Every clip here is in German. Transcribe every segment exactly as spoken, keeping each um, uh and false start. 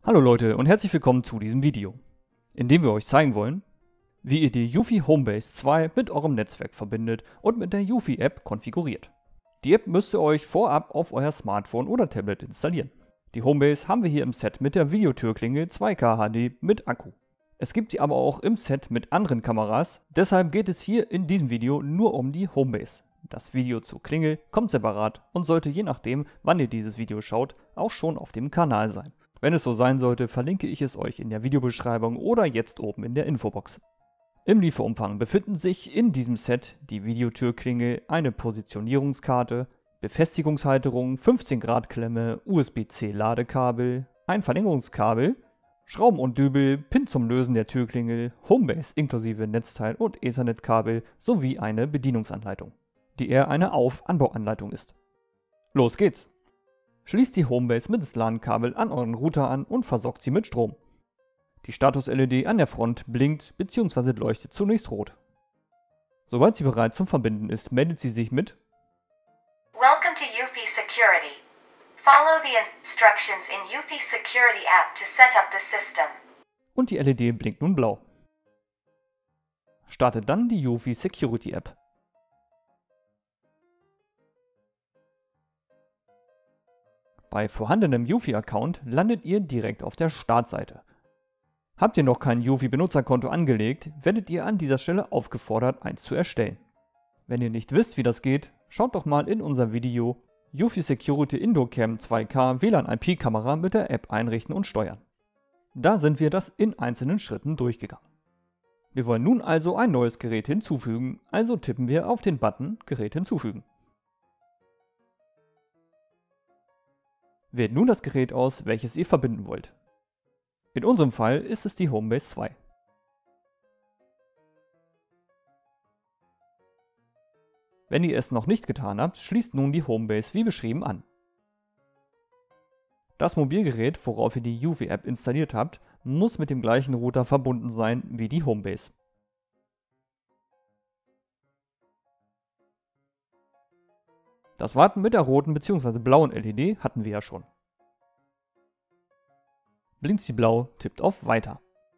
Hallo Leute und herzlich willkommen zu diesem Video, in dem wir euch zeigen wollen, wie ihr die Eufy Homebase zwei mit eurem Netzwerk verbindet und mit der Eufy App konfiguriert. Die App müsst ihr euch vorab auf euer Smartphone oder Tablet installieren. Die Homebase haben wir hier im Set mit der Videotürklingel zwei K H D mit Akku. Es gibt sie aber auch im Set mit anderen Kameras, deshalb geht es hier in diesem Video nur um die Homebase. Das Video zur Klingel kommt separat und sollte je nachdem, wann ihr dieses Video schaut, auch schon auf dem Kanal sein. Wenn es so sein sollte, verlinke ich es euch in der Videobeschreibung oder jetzt oben in der Infobox. Im Lieferumfang befinden sich in diesem Set die Videotürklingel, eine Positionierungskarte, Befestigungshalterung, fünfzehn Grad Klemme, U S B C Ladekabel, ein Verlängerungskabel, Schrauben und Dübel, Pin zum Lösen der Türklingel, Homebase inklusive Netzteil und Ethernet-Kabel sowie eine Bedienungsanleitung, die eher eine Auf-Anbauanleitung ist. Los geht's! Schließt die Homebase mittels LAN-Kabel an euren Router an und versorgt sie mit Strom. Die Status-L E D an der Front blinkt bzw. leuchtet zunächst rot. Sobald sie bereit zum Verbinden ist, meldet sie sich mit Welcome to Eufy Security. Follow the instructions in Eufy Security app to set up the system. Und die L E D blinkt nun blau. Startet dann die Eufy Security App. Bei vorhandenem Eufy-Account landet ihr direkt auf der Startseite. Habt ihr noch kein Eufy-Benutzerkonto angelegt, werdet ihr an dieser Stelle aufgefordert, eins zu erstellen. Wenn ihr nicht wisst, wie das geht, schaut doch mal in unser Video Eufy Security Indoor Cam zwei K W L A N I P-Kamera mit der App einrichten und steuern. Da sind wir das in einzelnen Schritten durchgegangen. Wir wollen nun also ein neues Gerät hinzufügen, also tippen wir auf den Button Gerät hinzufügen. Wählt nun das Gerät aus, welches ihr verbinden wollt. In unserem Fall ist es die Homebase zwei. Wenn ihr es noch nicht getan habt, schließt nun die Homebase wie beschrieben an. Das Mobilgerät, worauf ihr die Eufy App installiert habt, muss mit dem gleichen Router verbunden sein wie die Homebase. Das Warten mit der roten bzw. blauen L E D hatten wir ja schon. Blinkt sie blau, tippt auf Weiter.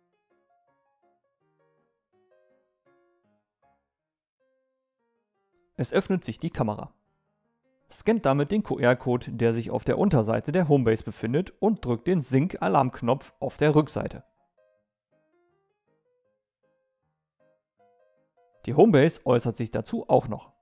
Es öffnet sich die Kamera. Scannt damit den Q R-Code, der sich auf der Unterseite der Homebase befindet und drückt den Sync-Alarmknopf auf der Rückseite. Die Homebase äußert sich dazu auch noch.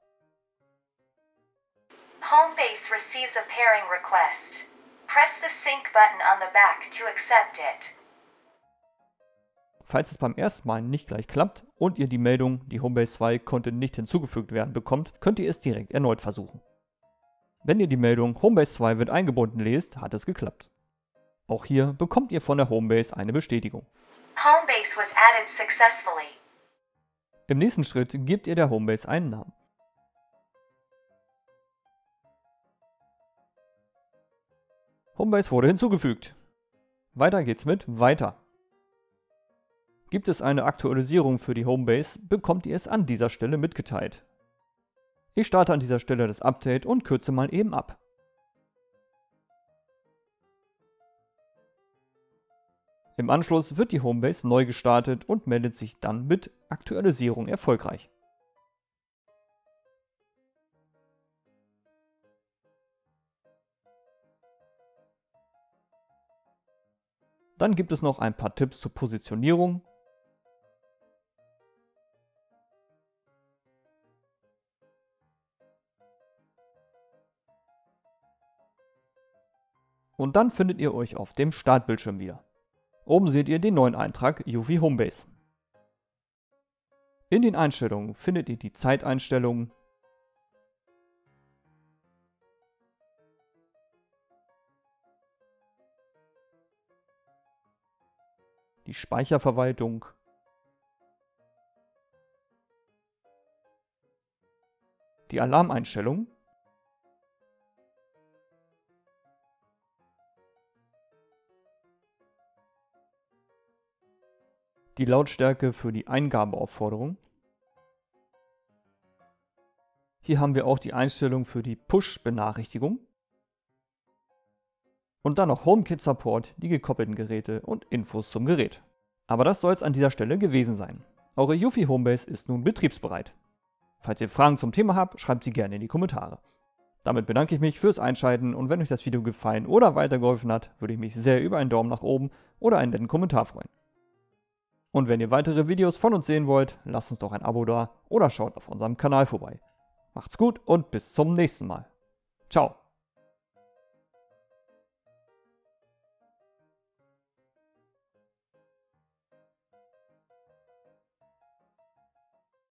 Homebase receives a pairing request. Press the sync button on the back to accept it. Falls es beim ersten Mal nicht gleich klappt und ihr die Meldung, die Homebase zwei konnte nicht hinzugefügt werden, bekommt, könnt ihr es direkt erneut versuchen. Wenn ihr die Meldung Homebase zwei wird eingebunden lest, hat es geklappt. Auch hier bekommt ihr von der Homebase eine Bestätigung. Homebase was added successfully. Im nächsten Schritt gebt ihr der Homebase einen Namen. Homebase wurde hinzugefügt. Weiter geht's mit Weiter. Gibt es eine Aktualisierung für die Homebase, bekommt ihr es an dieser Stelle mitgeteilt. Ich starte an dieser Stelle das Update und kürze mal eben ab. Im Anschluss wird die Homebase neu gestartet und meldet sich dann mit Aktualisierung erfolgreich. Dann gibt es noch ein paar Tipps zur Positionierung. Und dann findet ihr euch auf dem Startbildschirm wieder. Oben seht ihr den neuen Eintrag Eufy Homebase. In den Einstellungen findet ihr die Zeiteinstellungen, die Speicherverwaltung, die Alarmeinstellung, die Lautstärke für die Eingabeaufforderung. Hier haben wir auch die Einstellung für die Push-Benachrichtigung. Und dann noch HomeKit-Support, die gekoppelten Geräte und Infos zum Gerät. Aber das soll es an dieser Stelle gewesen sein. Eure Eufy Homebase ist nun betriebsbereit. Falls ihr Fragen zum Thema habt, schreibt sie gerne in die Kommentare. Damit bedanke ich mich fürs Einschalten und wenn euch das Video gefallen oder weitergeholfen hat, würde ich mich sehr über einen Daumen nach oben oder einen netten Kommentar freuen. Und wenn ihr weitere Videos von uns sehen wollt, lasst uns doch ein Abo da oder schaut auf unserem Kanal vorbei. Macht's gut und bis zum nächsten Mal. Ciao.